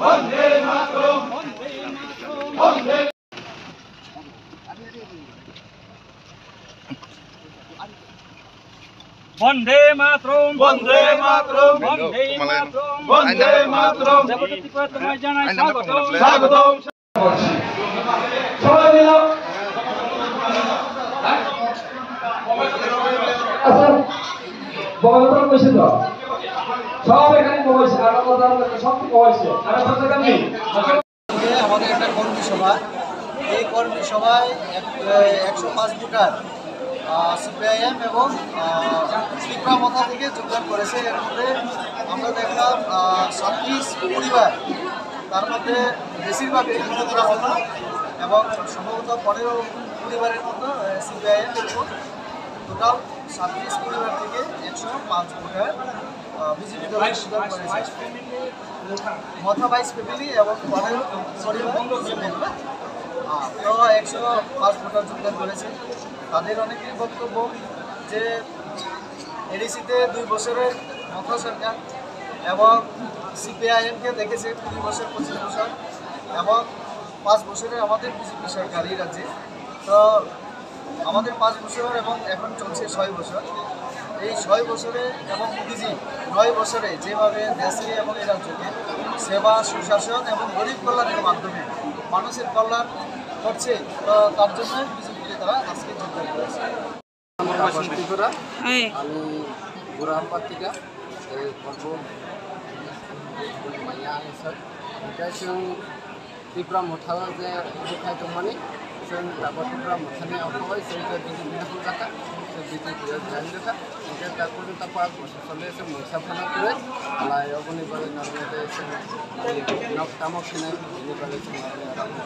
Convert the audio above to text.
বন্দে মাতরম বন্দে বন্দে মাতরম বন্দে মাতরম বন্দে মাতরম বন্দে মাতরম জগৎপতি তোমায় জানাই স্বাগতম স্বাগতম সবাই মিলে বড় কইছে তো সব এখানে কইছে আর আলাদা আলাদা সব কইছে আর কথা কামি আমাদের একটা কর্মী সভা এই কর্মী সভায় 105 ভোটার সিপিআইএম এবং ত্রিপুরা মথা থেকে যোগদান করেছে। এর মধ্যে আমরা দেখলাম 37 পরিবার, তার মধ্যে বেশিরভাগই ত্রিপুরা মথা এবং সম্ভবত 15 পরিবারের মতো সিপিআইএম এবং টোটাল 37 পরিবার থেকে 105 ভোটার বিজেপি দলে যোগদান করেছে। মথা 22 ফ্যামিলি এবং 15 পরিবার তো 105 ভোটার যোগদান করেছে। তাদের অনেকেই বক্তব্য যে এডিসিতে 2 বছরের মথা সরকার এবং সিপিআইএমকে দেখেছে 20 বছর 25 বছর এবং 5 বছরের আমাদের বিজেপি সরকার এই রাজ্যে। তো আমাদের 5 বছর এবং এখন চলছে 6 বছর। এই 6 বছরে এবং মোদিজি 9 বছরে যেভাবে দেশে এবং এই রাজ্যকে সেবা সুশাসন এবং গরিব কল্যাণের মাধ্যমে মানুষের কল্যাণ করছে, তো তার জন্য বিজেপিতে তারা আজকে যোগদান করেছে। আমি বুড়াহাম্পার থেকে माया सर जों त्रिपुरा मथाला जे बुखाय दंमानि जों दाबो त्रिपुरा मथानि आवहाय जों बिजि जाका बिजि जाइन जाका जे दाबो तापा सले जों मोसा फाना करे आलाय अबनि बारे नरमे जों नक तामक खिने बिनि बारे जों